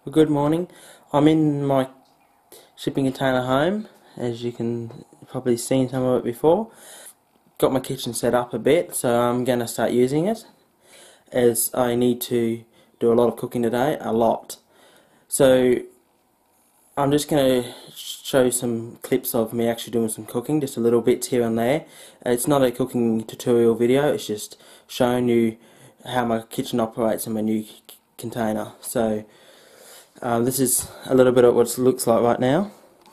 Well, good morning. I'm in my shipping container home, as you can probably seen some of it before. Got my kitchen set up a bit, so I'm going to start using it, as I need to do a lot of cooking today, a lot. So I'm just going to show some clips of me actually doing some cooking, just a little bits here and there. It's not a cooking tutorial video, it's just showing you how my kitchen operates in my new container. So this is a little bit of what it looks like right now.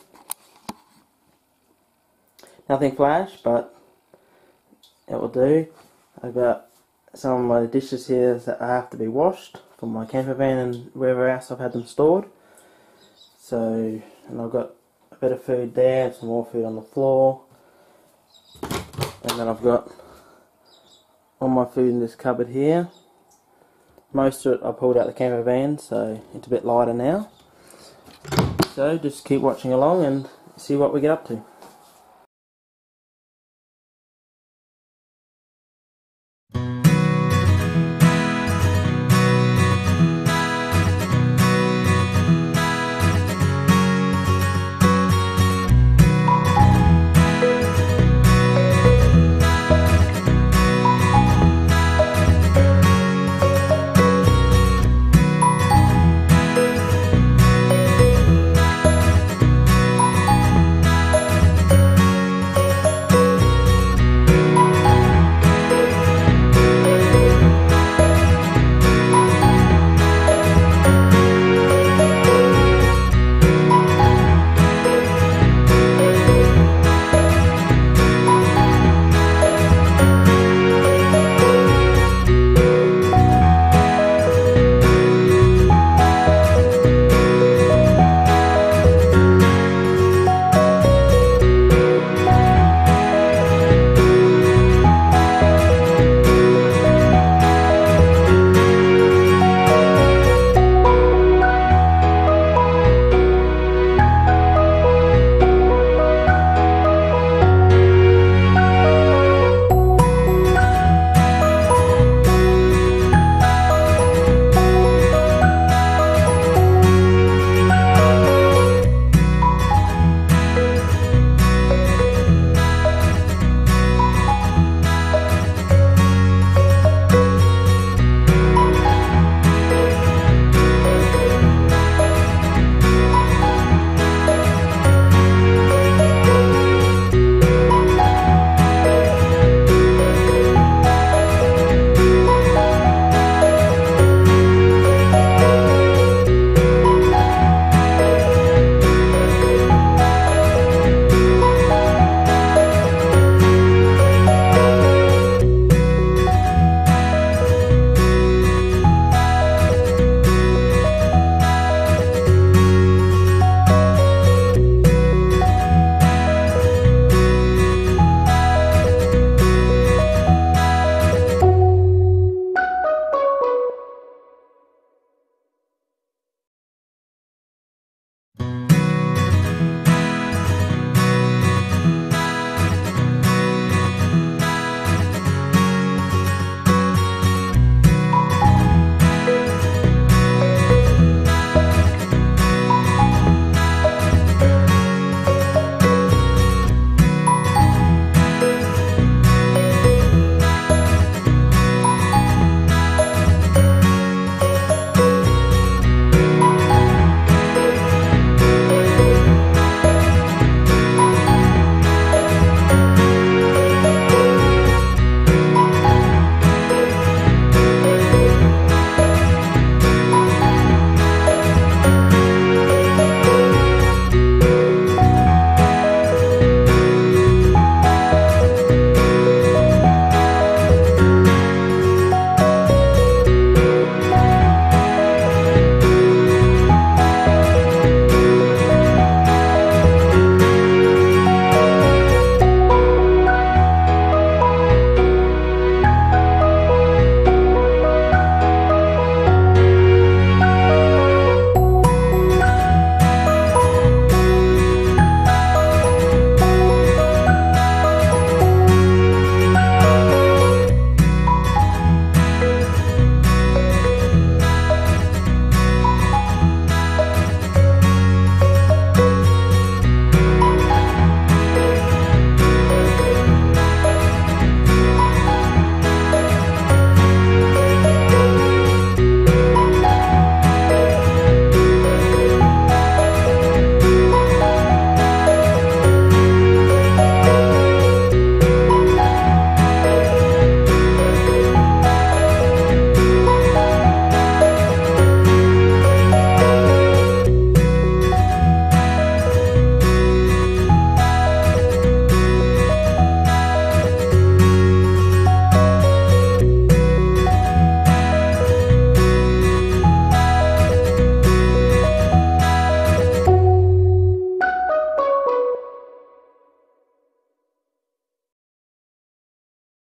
Nothing flash, but it will do. I've got some of my dishes here that have to be washed from my camper van and wherever else I've had them stored. So, and I've got a bit of food there, some more food on the floor. And then I've got all my food in this cupboard here. Most of it I pulled out the camper van, so it's a bit lighter now. So just keep watching along and see what we get up to.